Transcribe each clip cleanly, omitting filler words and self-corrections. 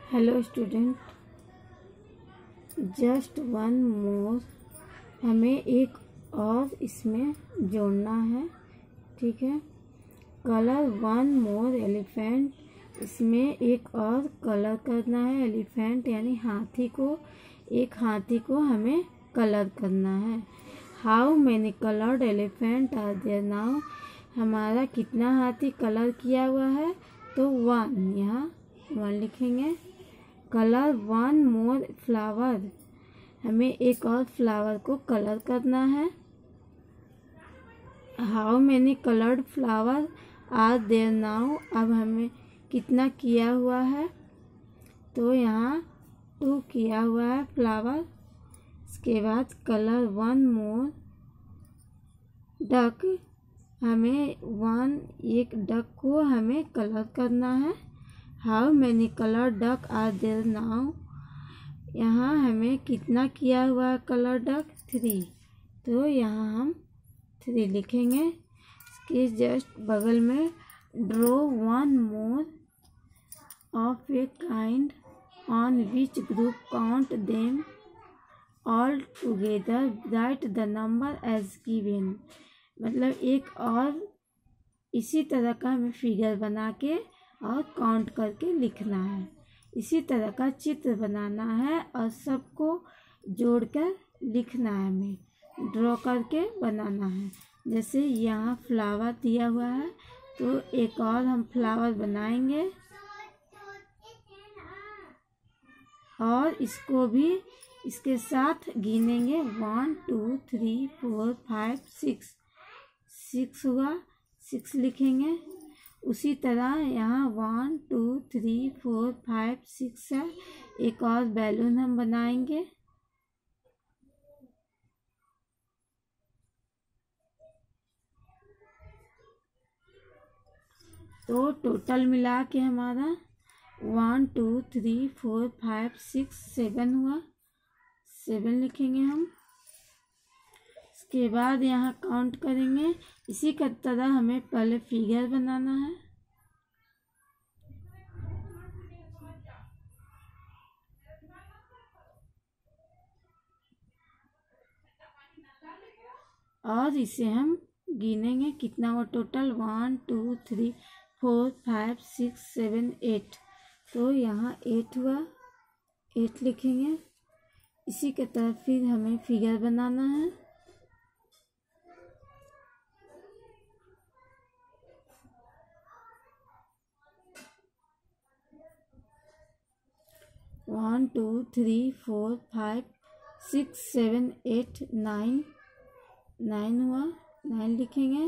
Hello student, just one more, हमें एक और इसमें जोड़ना है। ठीक है। कलर वन मोर एलिफेंट, इसमें एक और कलर करना है। एलिफेंट यानी हाथी को, एक हाथी को हमें कलर करना है। How many coloured elephant are there now, हमारा कितना हाथी कलर किया हुआ है, तो वन, यहाँ वन लिखेंगे। कलर वन मोर फ्लावर, हमें एक और फ्लावर को कलर करना है। How many coloured flower are there now, अब हमें कितना किया हुआ है, तो यहाँ 2 किया हुआ है फ्लावर। इसके बाद कलर वन मोर डक, हमें एक डक को हमें कलर करना है। How many colour duck are there now, यहाँ हमें कितना किया हुआ है कलर डक, 3, तो यहाँ हम 3 लिखेंगे। इसके जस्ट बगल में draw one more of a kind on which group count them all together, right the number as given, मतलब एक और इसी तरह का हमें फिगर बना के और काउंट करके लिखना है। इसी तरह का चित्र बनाना है और सबको जोड़कर लिखना है, हमें ड्रॉ करके बनाना है। जैसे यहाँ फ्लावर दिया हुआ है, तो एक और हम फ्लावर बनाएंगे और इसको भी इसके साथ गिनेंगे। 1 2 3 4 5 6, 6 हुआ, 6 लिखेंगे। उसी तरह यहाँ 1 2 3 4 5 6 है। एक और बैलून हम बनाएंगे। तो टोटल मिला के हमारा 1 2 3 4 5 6 7 हुआ, 7 लिखेंगे हम। इसके बाद यहाँ काउंट करेंगे। इसी का तरह हमें पहले फिगर बनाना है। और इसे हम गिनेंगे कितना हुआ टोटल, 1 2 3 4 5 6 7 8, तो यहाँ 8 हुआ, 8 लिखेंगे। इसी के तरह फिर हमें फिगर बनाना है। वन 2 3 4 5 6 7 8 9, 9 हुआ, 9 लिखेंगे।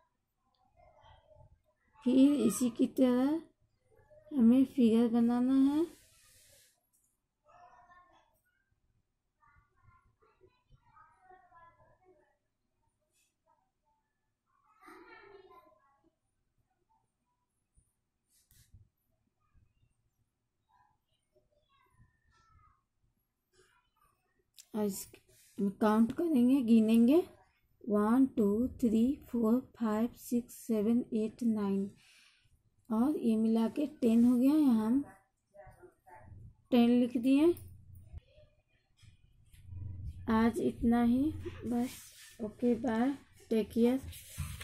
फिर इसी की तरह हमें फिगर बनाना है। और काउंट करेंगे, गिनेंगे 1 2 3 4 5 6 7 8 9, और ये मिला के 10 हो गया। यहाँ हम 10 लिख दिए। आज इतना ही बस। Okay, bye, take care.